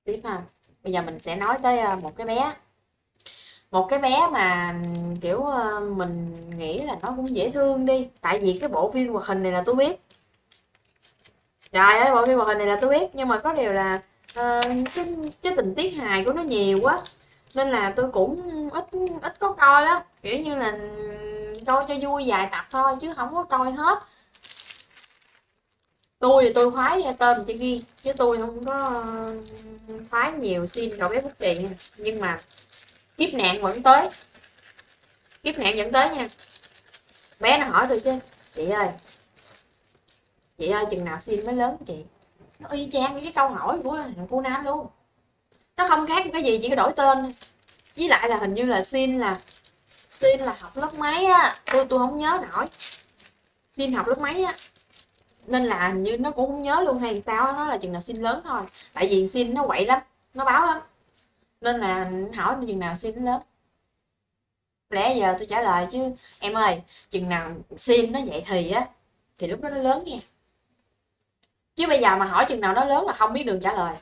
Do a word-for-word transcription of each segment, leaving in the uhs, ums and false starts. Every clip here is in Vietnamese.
Tiếp ha. Bây giờ mình sẽ nói tới ờ, một cái bé. Một cái bé mà kiểu ờ, mình nghĩ là nó cũng dễ thương đi. Tại vì cái bộ phim hoạt hình này là tôi biết. Trời ơi, bộ phim hoạt hình này là tôi biết. Nhưng mà có điều là ờ, cái, cái tình tiết hài của nó nhiều quá. Nên là tôi cũng ít ít có coi lắm. Kiểu như là coi cho vui vài tập thôi chứ không có coi hết. Tôi thì tôi khoái tôm chị Ghi chứ tôi không có ờ, khoái nhiều xin cậu bé Phúc Trì nha. Nhưng mà kiếp nạn vẫn tới, kiếp nạn vẫn tới nha. Bé nó hỏi tôi chứ, chị ơi, chị ơi chừng nào xin mới lớn chị? Nó y chang với cái câu hỏi của cô Nam luôn. Nó không khác cái gì, chỉ có đổi tên thôi. Với lại là hình như là xin là xin là học lớp mấy á, tôi tôi không nhớ nổi. Xin học lớp mấy á, nên là hình như nó cũng không nhớ luôn hay sao. Nó là chừng nào xin lớn thôi. Tại vì xin nó quậy lắm, nó báo lắm. Nên là hỏi chừng nào xin lớn. Lẽ giờ tôi trả lời chứ em ơi, chừng nào xin nó vậy thì á, thì lúc đó nó lớn nha. Chứ bây giờ mà hỏi chừng nào nó lớn là không biết đường trả lời.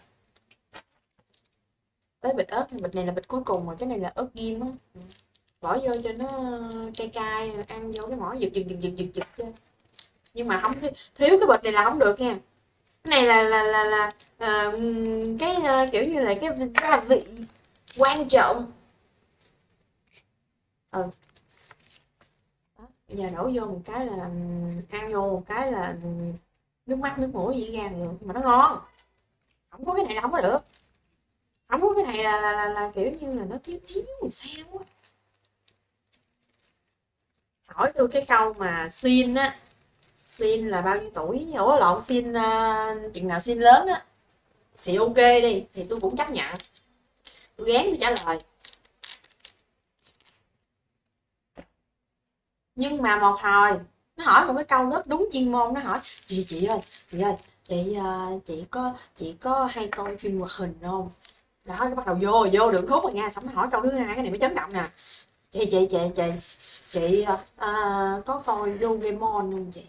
Tới bịch ớt, bịch này là bịch cuối cùng rồi, cái này là ớt ghim á. Bỏ vô cho nó cay cay, ăn vô cái mỏ giật giật giật giật giật giật chứ. Nhưng mà không thiếu, thiếu cái bịch này là không được nha. Cái này là là là là à, cái uh, kiểu như là cái gia vị quan trọng. Ừ. Đó. Bây giờ đổ vô một cái là ăn vô một cái là nước mắt nước mũi gì ra được mà nó ngon. Không có cái này là không có được. Không có cái này là là, là, là kiểu như là nó thiếu thiếu làm sao á. Hỏi tôi cái câu mà xin á, xin là bao nhiêu tuổi? Ủa lộn, xin uh, chừng nào xin lớn á thì ok đi, thì tôi cũng chấp nhận. Tôi gán tôi trả lời. Nhưng mà một hồi nó hỏi một cái câu rất đúng chuyên môn, nó hỏi chị chị ơi, chị ơi, chị uh, chị có chị có hay coi phim hoạt hình không? Đó, cái bắt đầu vô vô đường khúc rồi nha, xong nó hỏi câu thứ hai, cái này mới chấn động nè. Chị chị chị chị chị uh, có coi Doraemon không chị?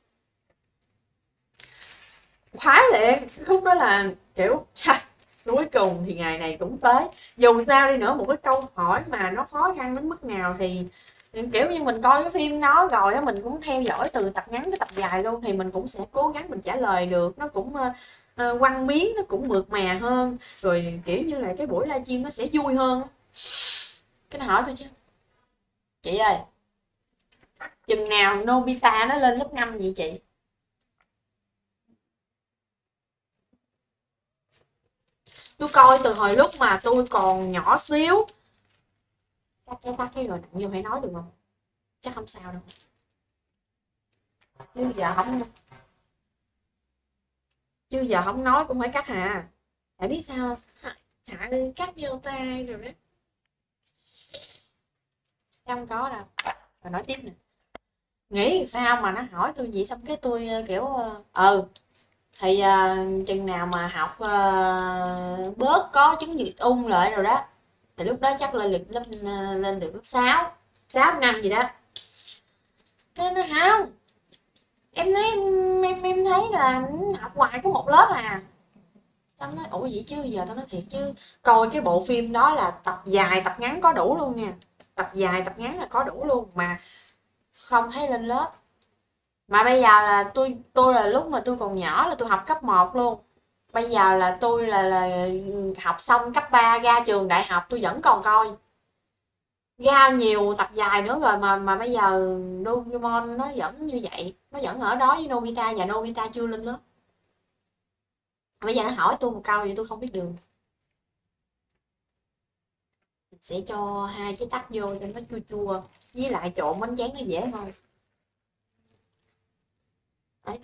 Khoái liền, khúc đó là kiểu cha, cuối cùng thì ngày này cũng tới. Dù sao đi nữa, một cái câu hỏi mà nó khó khăn đến mức nào thì kiểu như mình coi cái phim đó rồi á, mình cũng theo dõi từ tập ngắn tới tập dài luôn, thì mình cũng sẽ cố gắng mình trả lời được, nó cũng uh, uh, quăng miếng, nó cũng mượt mà hơn, rồi kiểu như là cái buổi livestream nó sẽ vui hơn. Cái này hỏi tôi chứ, chị ơi, chừng nào Nobita nó lên lớp năm vậy chị? Tôi coi từ hồi lúc mà tôi còn nhỏ xíu. Tắt cái tắt cái rồi nặng vô phải nói được không? Chắc không sao đâu. Chứ giờ không chứ giờ không nói cũng phải cắt hà. Tại biết sao không? Chạy cắt vô tay rồi đó. Không có đâu. Rồi nói tiếp nè. Nghĩ sao mà nó hỏi tôi vậy, xong cái tôi kiểu ừ thì uh, chừng nào mà học uh, bớt có chứng nhiệt ung lại rồi đó thì lúc đó chắc lên được lớp lên được lớp sáu sáu năm gì đó. Cái nó không, em thấy em em, em thấy là học hoài có một lớp à. Tao nói ủa vậy chứ giờ tao nói thiệt chứ coi cái bộ phim đó là tập dài tập ngắn có đủ luôn nha, tập dài tập ngắn là có đủ luôn mà không thấy lên lớp. Mà bây giờ là tôi tôi là lúc mà tôi còn nhỏ là tôi học cấp một luôn. Bây giờ là tôi là là học xong cấp ba ra trường đại học tôi vẫn còn coi. Ra nhiều tập dài nữa rồi mà mà bây giờ Doraemon nó vẫn như vậy, nó vẫn ở đó với Nobita và Nobita chưa lên lớp. Bây giờ nó hỏi tôi một câu vậy tôi không biết đường. Mình sẽ cho hai trái tắc vô cho nó chua chua, với lại trộn bánh tráng nó dễ hơn. Đấy.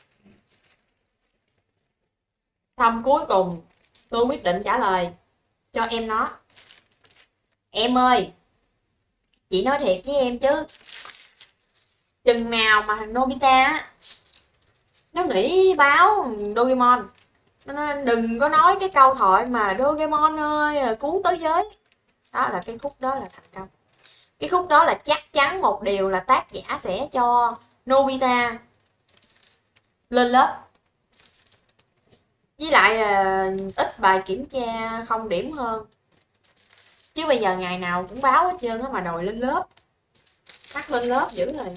Xong cuối cùng tôi quyết định trả lời cho em nó. Em ơi, chị nói thiệt với em chứ, chừng nào mà thằng Nobita á nó nghỉ báo Doraemon, nó đừng có nói cái câu thoại mà Doraemon ơi cứu tới giới. Đó là cái khúc đó là thành công. Cái khúc đó là chắc chắn một điều là tác giả sẽ cho Nobita lên lớp. Với lại uh, ít ít bài kiểm tra không điểm hơn. Chứ bây giờ ngày nào cũng báo hết trơn á mà đòi lên lớp. Bắt lên lớp dữ rồi.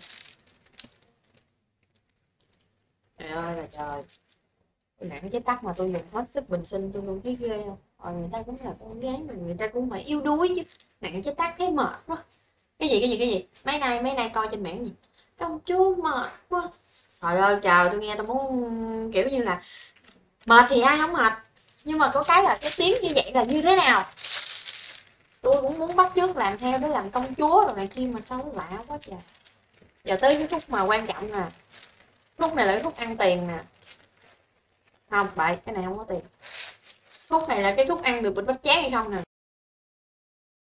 Trời ơi là trời. Tôi nặng cái tắc mà tôi dùng hết sức bình sinh tôi luôn thấy ghê không? Rồi người ta cũng là con gái mà người ta cũng phải yếu đuối chứ. Nặng cái tắc thấy mệt quá. Cái gì cái gì cái gì? Mấy nay mấy nay coi trên mạng gì? Công chúa mệt quá. Trời ơi trời, tôi nghe tôi muốn kiểu như là mệt thì ai không mệt. Nhưng mà có cái là cái tiếng như vậy là như thế nào? Tôi cũng muốn bắt chước làm theo để làm công chúa rồi này kia mà sao nó lạ quá trời. Giờ tới cái khúc mà quan trọng nè. Khúc này là cái khúc ăn tiền nè. Không, bậy, cái này không có tiền. Khúc này là cái khúc ăn được bịch bánh tráng hay không nè.